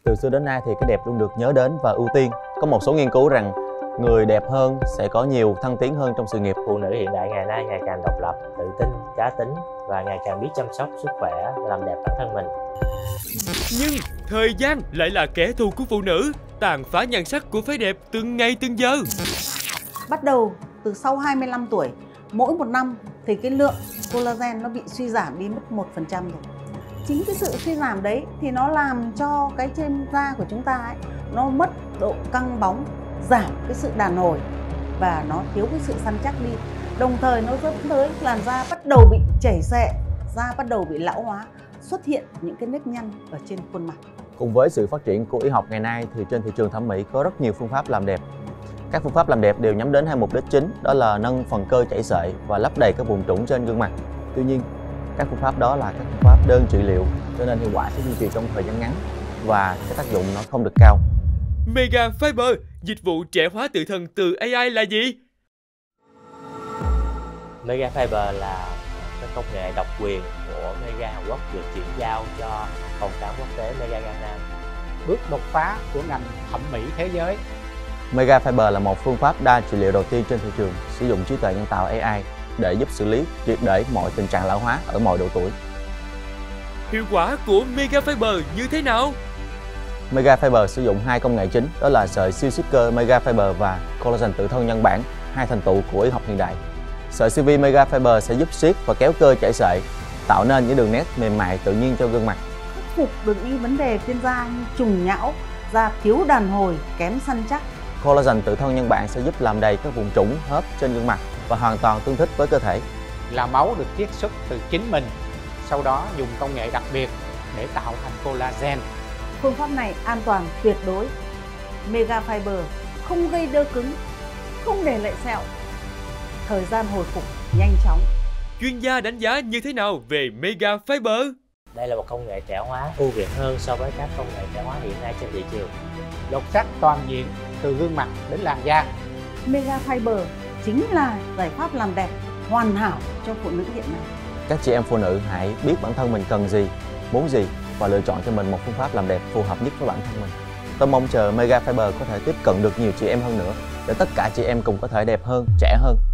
Từ xưa đến nay thì cái đẹp luôn được nhớ đến và ưu tiên. Có một số nghiên cứu rằng người đẹp hơn sẽ có nhiều thăng tiến hơn trong sự nghiệp. Phụ nữ hiện đại ngày nay ngày càng độc lập, tự tin, cá tính và ngày càng biết chăm sóc sức khỏe, làm đẹp bản thân mình. Nhưng thời gian lại là kẻ thù của phụ nữ, tàn phá nhan sắc của phái đẹp từng ngày từng giờ. Bắt đầu từ sau 25 tuổi, mỗi một năm thì cái lượng collagen nó bị suy giảm đi mất 1% rồi. Chính cái sự suy giảm đấy thì nó làm cho cái trên da của chúng ta ấy, nó mất độ căng bóng, giảm cái sự đàn hồi và nó thiếu cái sự săn chắc đi. Đồng thời nó dẫn tới làn da bắt đầu bị chảy xệ, da bắt đầu bị lão hóa, xuất hiện những cái nếp nhăn ở trên khuôn mặt. Cùng với sự phát triển của y học ngày nay thì trên thị trường thẩm mỹ có rất nhiều phương pháp làm đẹp. Các phương pháp làm đẹp đều nhắm đến hai mục đích chính, đó là nâng phần cơ chảy xệ và lấp đầy các vùng trũng trên gương mặt. Tuy nhiên, các phương pháp đó là các phương pháp đơn trị liệu, cho nên hiệu quả sẽ duy trì trong thời gian ngắn và cái tác dụng nó không được cao. Mega Fiber, dịch vụ trẻ hóa tự thân từ AI là gì? Mega Fiber là cái công nghệ độc quyền của Mega Hàn Quốc được chuyển giao cho phòng khám quốc tế Mega Gan Nam. Bước đột phá của ngành thẩm mỹ thế giới. Mega Fiber là một phương pháp đa trị liệu đầu tiên trên thị trường sử dụng trí tuệ nhân tạo AI để giúp xử lý triệt để mọi tình trạng lão hóa ở mọi độ tuổi. Hiệu quả của Mega Fiber như thế nào? Mega Fiber sử dụng hai công nghệ chính, đó là sợi siêu siết cơ Mega Fiber và collagen tự thân nhân bản, hai thành tựu của y học hiện đại. Sợi siêu vi Mega Fiber sẽ giúp siết và kéo cơ chảy xệ, tạo nên những đường nét mềm mại tự nhiên cho gương mặt. Khắc phục được những vấn đề trên da như trùng nhão, da thiếu đàn hồi, kém săn chắc. Collagen tự thân nhân bản sẽ giúp làm đầy các vùng trũng, hớp trên gương mặt và hoàn toàn tương thích với cơ thể. Là máu được chiết xuất từ chính mình, sau đó dùng công nghệ đặc biệt để tạo thành collagen. Phương pháp này an toàn tuyệt đối. Mega Fiber không gây đơ cứng, không để lại sẹo. Thời gian hồi phục nhanh chóng. Chuyên gia đánh giá như thế nào về Mega Fiber? Đây là một công nghệ trẻ hóa ưu việt hơn so với các công nghệ trẻ hóa hiện nay trên thị trường. Lột xác toàn diện từ gương mặt đến làn da. Mega Fiber chính là giải pháp làm đẹp hoàn hảo cho phụ nữ hiện nay. Các chị em phụ nữ hãy biết bản thân mình cần gì, muốn gì và lựa chọn cho mình một phương pháp làm đẹp phù hợp nhất với bản thân mình. Tôi mong chờ Mega Fiber có thể tiếp cận được nhiều chị em hơn nữa để tất cả chị em cùng có thể đẹp hơn, trẻ hơn.